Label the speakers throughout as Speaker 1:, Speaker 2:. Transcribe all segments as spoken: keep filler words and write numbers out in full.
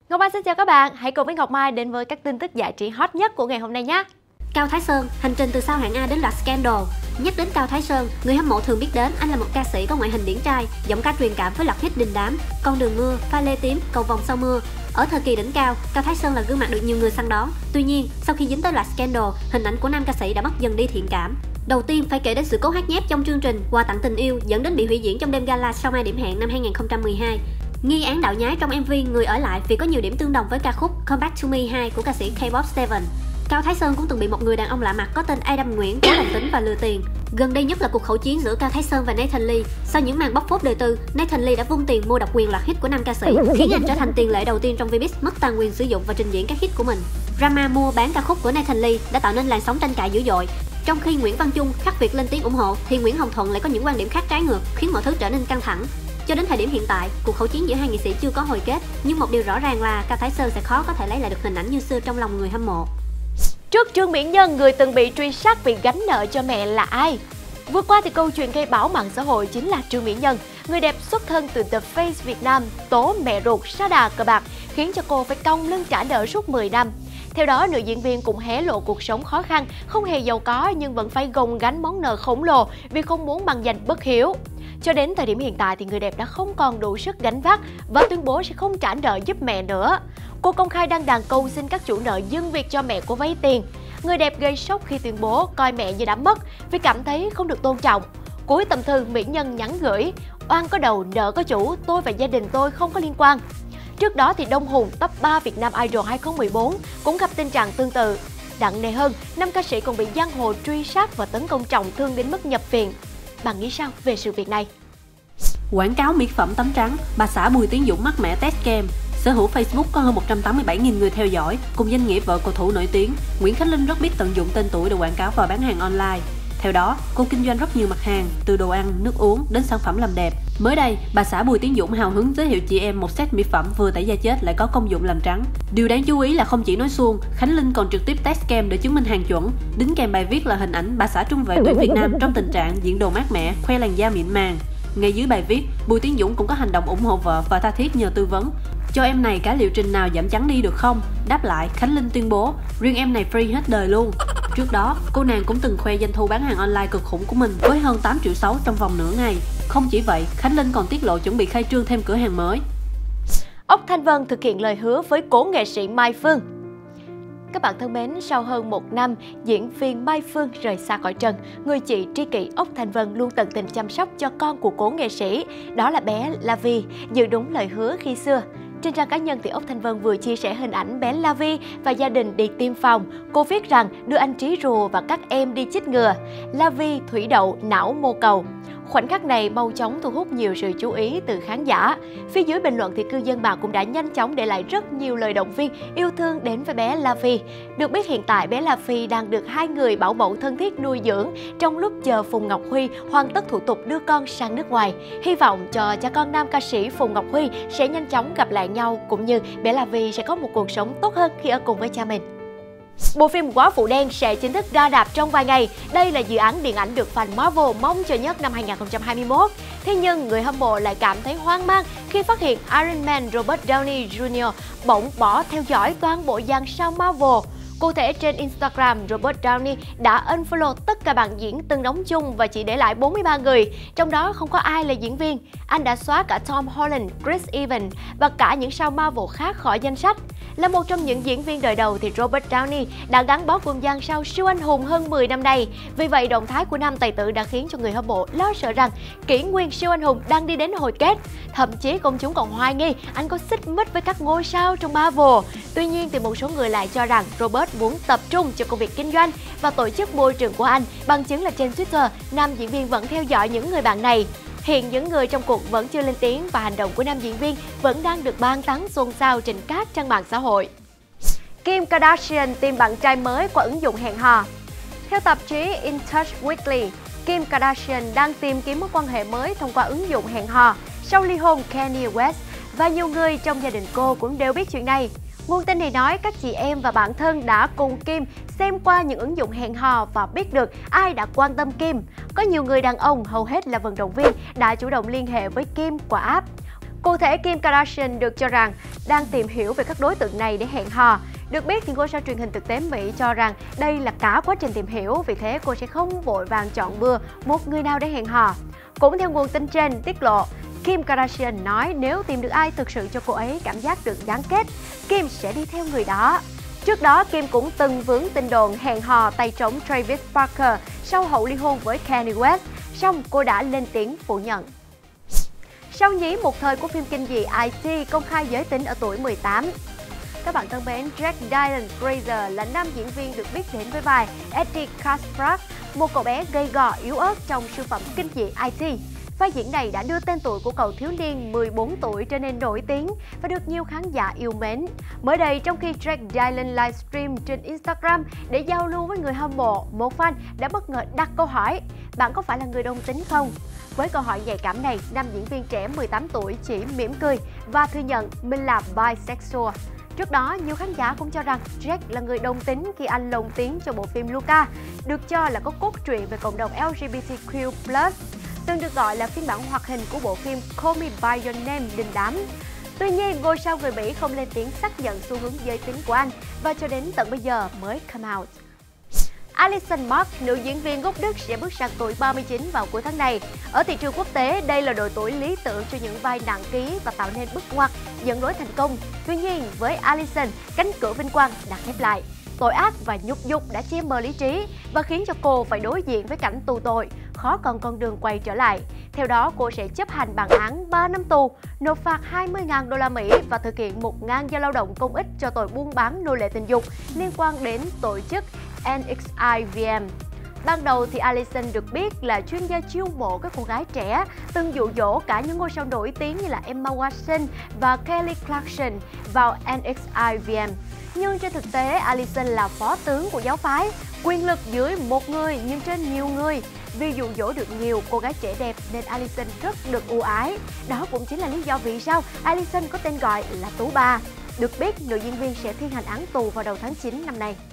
Speaker 1: Ngọc Mai xin chào các bạn, hãy cùng với Ngọc Mai đến với các tin tức giải trí hot nhất của ngày hôm nay nhé.
Speaker 2: Cao Thái Sơn, hành trình từ sao hạng A đến loạt scandal. Nhắc đến Cao Thái Sơn, người hâm mộ thường biết đến anh là một ca sĩ có ngoại hình điển trai, giọng ca truyền cảm với loạt hit đình đám, Con đường mưa, Pha lê tím, Cầu vồng sau mưa. Ở thời kỳ đỉnh cao, Cao Thái Sơn là gương mặt được nhiều người săn đón. Tuy nhiên, sau khi dính tới loạt scandal, hình ảnh của nam ca sĩ đã mất dần đi thiện cảm. Đầu tiên phải kể đến sự cố hát nhép trong chương trình Quà tặng tình yêu dẫn đến bị hủy diễn trong đêm gala sau mai điểm hẹn năm hai nghìn không trăm mười hai. Nghi án đạo nhái trong em vê Người ở lại vì có nhiều điểm tương đồng với ca khúc Come Back to Me hai của ca sĩ K-pop Seven. Cao Thái Sơn cũng từng bị một người đàn ông lạ mặt có tên Adam Nguyễn cố làm tính và lừa tiền. Gần đây nhất là cuộc khẩu chiến giữa Cao Thái Sơn và Nathan Lee. Sau những màn bóc phốt đời tư, Nathan Lee đã vung tiền mua độc quyền loạt hit của nam ca sĩ, khiến anh trở thành tiền lệ đầu tiên trong Vbiz mất toàn quyền sử dụng và trình diễn các hit của mình. Drama mua bán ca khúc của Nathan Lee đã tạo nên làn sóng tranh cãi dữ dội. Trong khi Nguyễn Văn Chung khác việc lên tiếng ủng hộ, thì Nguyễn Hồng Thuận lại có những quan điểm khác trái ngược, khiến mọi thứ trở nên căng thẳng. Cho đến thời điểm hiện tại, cuộc khẩu chiến giữa hai nghệ sĩ chưa có hồi kết, nhưng một điều rõ ràng là Cao Thái Sơn sẽ khó có thể lấy lại được hình ảnh như xưa trong lòng người hâm mộ.
Speaker 1: Trước Trương Mỹ Nhân, người từng bị truy sát vì gánh nợ cho mẹ là ai? Vừa qua thì câu chuyện gây bão mạng xã hội chính là Trương Mỹ Nhân, người đẹp xuất thân từ The Face Việt Nam tố mẹ ruột sa đà cờ bạc, khiến cho cô phải cong lưng trả nợ suốt mười năm. Theo đó, nữ diễn viên cũng hé lộ cuộc sống khó khăn, không hề giàu có nhưng vẫn phải gồng gánh món nợ khổng lồ vì không muốn bằng danh bất hiếu. Cho đến thời điểm hiện tại thì người đẹp đã không còn đủ sức gánh vác và tuyên bố sẽ không trả nợ giúp mẹ nữa. Cô công khai đăng đàn cầu xin các chủ nợ dừng việc cho mẹ cô vay tiền. Người đẹp gây sốc khi tuyên bố coi mẹ như đã mất vì cảm thấy không được tôn trọng. Cuối tâm thư, mỹ nhân nhắn gửi: oan có đầu, nợ có chủ, tôi và gia đình tôi không có liên quan. Trước đó thì Đông Hùng, top ba Việt Nam Idol hai không một bốn cũng gặp tình trạng tương tự. Nặng nề hơn, nam ca sĩ còn bị giang hồ truy sát và tấn công trọng thương đến mức nhập viện. Bạn nghĩ sao về sự việc này?
Speaker 3: Quảng cáo mỹ phẩm tắm trắng, bà xã Bùi Tiến Dũng mắc mẹ test kem. Sở hữu Facebook có hơn một trăm tám mươi bảy nghìn người theo dõi, cùng danh nghĩa vợ cầu thủ nổi tiếng, Nguyễn Khánh Linh rất biết tận dụng tên tuổi để quảng cáo và bán hàng online. Theo đó, cô kinh doanh rất nhiều mặt hàng, từ đồ ăn, nước uống đến sản phẩm làm đẹp. Mới đây, bà xã Bùi Tiến Dũng hào hứng giới thiệu chị em một set mỹ phẩm vừa tẩy da chết lại có công dụng làm trắng. Điều đáng chú ý là không chỉ nói suông, Khánh Linh còn trực tiếp test kem để chứng minh hàng chuẩn. Đính kèm bài viết là hình ảnh bà xã trung vệ tuyển Việt Nam trong tình trạng diện đồ mát mẻ, khoe làn da mịn màng. Ngay dưới bài viết, Bùi Tiến Dũng cũng có hành động ủng hộ vợ và tha thiết nhờ tư vấn. Cho em này cả liệu trình nào giảm trắng đi được không? Đáp lại, Khánh Linh tuyên bố, riêng em này free hết đời luôn. Trước đó, cô nàng cũng từng khoe doanh thu bán hàng online cực khủng của mình với hơn tám triệu sáu trong vòng nửa ngày. Không chỉ vậy, Khánh Linh còn tiết lộ chuẩn bị khai trương thêm cửa hàng mới.
Speaker 1: Ốc Thanh Vân thực hiện lời hứa với cố nghệ sĩ Mai Phương. Các bạn thân mến, sau hơn một năm, diễn viên Mai Phương rời xa cõi trần, người chị tri kỷ Ốc Thanh Vân luôn tận tình chăm sóc cho con của cố nghệ sĩ, đó là bé La Vi, giữ đúng lời hứa khi xưa. Trên trang cá nhân thì Ốc Thanh Vân vừa chia sẻ hình ảnh bé La Vi và gia đình đi tiêm phòng. Cô viết rằng đưa anh Trí Rùa và các em đi chích ngừa. La Vi thủy đậu, não mô cầu. Khoảnh khắc này mau chóng thu hút nhiều sự chú ý từ khán giả. Phía dưới bình luận thì cư dân mạng cũng đã nhanh chóng để lại rất nhiều lời động viên yêu thương đến với bé La Vi. Được biết hiện tại bé La Vi đang được hai người bảo mẫu thân thiết nuôi dưỡng trong lúc chờ Phùng Ngọc Huy hoàn tất thủ tục đưa con sang nước ngoài. Hy vọng cho cha con nam ca sĩ Phùng Ngọc Huy sẽ nhanh chóng gặp lại nhau, cũng như bé La Vi sẽ có một cuộc sống tốt hơn khi ở cùng với cha mình. Bộ phim Quá Phụ Đen sẽ chính thức ra rạp trong vài ngày. Đây là dự án điện ảnh được fan Marvel mong chờ nhất năm hai nghìn không trăm hai mươi mốt. Thế nhưng người hâm mộ lại cảm thấy hoang mang khi phát hiện Iron Man Robert Downey Junior bỗng bỏ theo dõi toàn bộ dàn sao Marvel. Cụ thể trên Instagram, Robert Downey đã unfollow tất cả bạn diễn từng đóng chung và chỉ để lại bốn mươi ba người, trong đó không có ai là diễn viên. Anh đã xóa cả Tom Holland, Chris Evans và cả những sao Marvel khác khỏi danh sách. Là một trong những diễn viên đời đầu thì Robert Downey đã gắn bó cùng dàn sao siêu anh hùng hơn mười năm nay. Vì vậy, động thái của nam tài tử đã khiến cho người hâm mộ lo sợ rằng kỷ nguyên siêu anh hùng đang đi đến hồi kết. Thậm chí công chúng còn hoài nghi anh có xích mích với các ngôi sao trong Marvel. Tuy nhiên thì một số người lại cho rằng Robert muốn tập trung cho công việc kinh doanh và tổ chức môi trường của anh. Bằng chứng là trên Twitter, nam diễn viên vẫn theo dõi những người bạn này. Hiện những người trong cuộc vẫn chưa lên tiếng và hành động của nam diễn viên vẫn đang được bàn tán xôn xao trên các trang mạng xã hội. Kim Kardashian tìm bạn trai mới qua ứng dụng hẹn hò. Theo tạp chí In Touch Weekly, Kim Kardashian đang tìm kiếm mối quan hệ mới thông qua ứng dụng hẹn hò sau ly hôn Kanye West, và nhiều người trong gia đình cô cũng đều biết chuyện này. Nguồn tin này nói các chị em và bạn thân đã cùng Kim xem qua những ứng dụng hẹn hò và biết được ai đã quan tâm Kim. Có nhiều người đàn ông, hầu hết là vận động viên, đã chủ động liên hệ với Kim qua app. Cụ thể, Kim Kardashian được cho rằng đang tìm hiểu về các đối tượng này để hẹn hò. Được biết thì ngôi sao truyền hình thực tế Mỹ cho rằng đây là cả quá trình tìm hiểu, vì thế cô sẽ không vội vàng chọn bừa một người nào để hẹn hò. Cũng theo nguồn tin trên tiết lộ, Kim Kardashian nói nếu tìm được ai thực sự cho cô ấy cảm giác được gắn kết, Kim sẽ đi theo người đó. Trước đó, Kim cũng từng vướng tin đồn hẹn hò tay trống Travis Barker sau hậu ly hôn với Kanye West, song cô đã lên tiếng phủ nhận. Sau nhí một thời của phim kinh dị i tê công khai giới tính ở tuổi mười tám. Các bạn thân mến, Jake Dylan Grazer là nam diễn viên được biết đến với vai Eddie Kaspbrak, một cậu bé gầy gò yếu ớt trong siêu phẩm kinh dị i tê. Vai diễn này đã đưa tên tuổi của cậu thiếu niên mười bốn tuổi trở nên nổi tiếng và được nhiều khán giả yêu mến. Mới đây, trong khi Jake Dylan livestream trên Instagram để giao lưu với người hâm mộ, một fan đã bất ngờ đặt câu hỏi: bạn có phải là người đồng tính không? Với câu hỏi nhạy cảm này, nam diễn viên trẻ mười tám tuổi chỉ mỉm cười và thừa nhận mình là bisexual. Trước đó, nhiều khán giả cũng cho rằng Jake là người đồng tính khi anh lồng tiếng cho bộ phim Luca, được cho là có cốt truyện về cộng đồng L G B T Q plus, từng được gọi là phiên bản hoạt hình của bộ phim Call Me By Your Name đình đám. Tuy nhiên, ngôi sao người Mỹ không lên tiếng xác nhận xu hướng giới tính của anh và cho đến tận bây giờ mới come out. Alison Mack, nữ diễn viên gốc Đức sẽ bước sang tuổi ba mươi chín vào cuối tháng này. Ở thị trường quốc tế, đây là độ tuổi lý tưởng cho những vai nặng ký và tạo nên bước ngoặt dẫn lối thành công. Tuy nhiên, với Alison, cánh cửa vinh quang đã khép lại. Tội ác và nhục dục đã che mờ lý trí và khiến cho cô phải đối diện với cảnh tù tội, khó còn con đường quay trở lại. Theo đó, cô sẽ chấp hành bản án ba năm tù, nộp phạt hai mươi nghìn đô la Mỹ và thực hiện một nghìn giờ lao động công ích cho tội buôn bán nô lệ tình dục liên quan đến tổ chức N X I V M. Ban đầu thì Alison được biết là chuyên gia chiêu mộ các cô gái trẻ, từng dụ dỗ cả những ngôi sao nổi tiếng như là Emma Watson và Kelly Clarkson vào N X I V M. Nhưng trên thực tế, Alison là phó tướng của giáo phái, quyền lực dưới một người nhưng trên nhiều người. Vì dụ dỗ được nhiều cô gái trẻ đẹp nên Alison rất được ưu ái. Đó cũng chính là lý do vì sao Alison có tên gọi là Tú Bà. Được biết, nữ diễn viên sẽ thi hành án tù vào đầu tháng chín năm nay.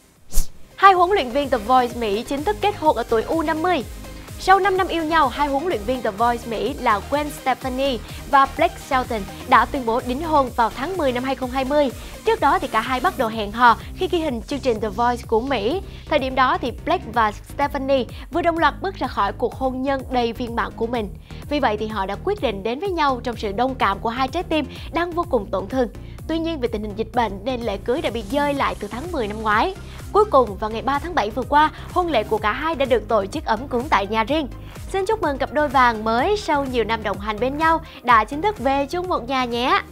Speaker 1: Hai huấn luyện viên The Voice Mỹ chính thức kết hôn ở tuổi U năm mươi. Sau năm năm yêu nhau, hai huấn luyện viên The Voice Mỹ là Gwen Stefani và Blake Shelton đã tuyên bố đính hôn vào tháng mười năm hai không hai không. Trước đó thì cả hai bắt đầu hẹn hò khi ghi hình chương trình The Voice của Mỹ. Thời điểm đó thì Blake và Stefani vừa đồng loạt bước ra khỏi cuộc hôn nhân đầy viên mãn của mình. Vì vậy thì họ đã quyết định đến với nhau trong sự đồng cảm của hai trái tim đang vô cùng tổn thương. Tuy nhiên vì tình hình dịch bệnh nên lễ cưới đã bị dơi lại từ tháng mười năm ngoái. Cuối cùng vào ngày ba tháng bảy vừa qua, hôn lễ của cả hai đã được tổ chức ấm cúng tại nhà riêng. Xin chúc mừng cặp đôi vàng mới sau nhiều năm đồng hành bên nhau đã chính thức về chung một nhà nhé.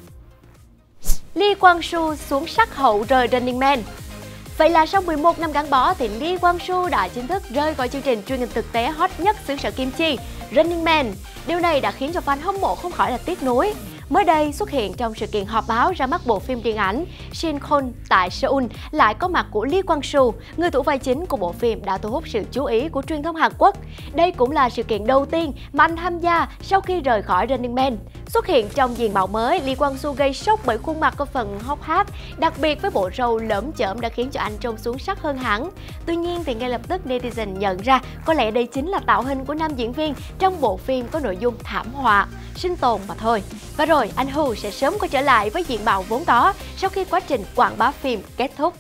Speaker 1: Lee Kwang Soo xuống sắc hậu rời Running Man. Vậy là sau mười một năm gắn bó thì Lee Kwang Soo đã chính thức rời khỏi chương trình truyền hình thực tế hot nhất xứ sở Kim Chi, Running Man. Điều này đã khiến cho fan hâm mộ không khỏi là tiếc nuối. Mới đây xuất hiện trong sự kiện họp báo ra mắt bộ phim điện ảnh Shin Kon tại Seoul, lại có mặt của Lee Kwang Soo, người thủ vai chính của bộ phim đã thu hút sự chú ý của truyền thông Hàn Quốc. Đây cũng là sự kiện đầu tiên mà anh tham gia sau khi rời khỏi Running Man. Xuất hiện trong diện mạo mới, Lee Kwang Soo gây sốc bởi khuôn mặt có phần hốc hác, đặc biệt với bộ râu lởm chởm đã khiến cho anh trông xuống sắc hơn hẳn. Tuy nhiên thì ngay lập tức netizen nhận ra có lẽ đây chính là tạo hình của nam diễn viên trong bộ phim có nội dung thảm họa, sinh tồn mà thôi. Và rồi anh Hu sẽ sớm quay trở lại với diện mạo vốn có sau khi quá trình quảng bá phim kết thúc.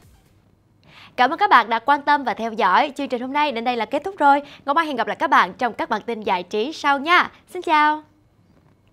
Speaker 1: Cảm ơn các bạn đã quan tâm và theo dõi. Chương trình hôm nay đến đây là kết thúc rồi. Ngọc Mai hẹn gặp lại các bạn trong các bản tin giải trí sau nha. Xin chào!